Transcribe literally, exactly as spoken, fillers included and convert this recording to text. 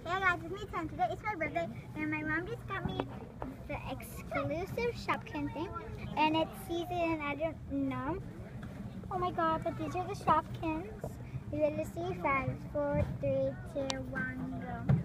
Hey guys, it's me Tan. Today it's my birthday and my mom just got me the exclusive Shopkin thing and it's season, I don't know. Oh my god, but these are the Shopkins. You ready to see? Five, four, three, two, one, go.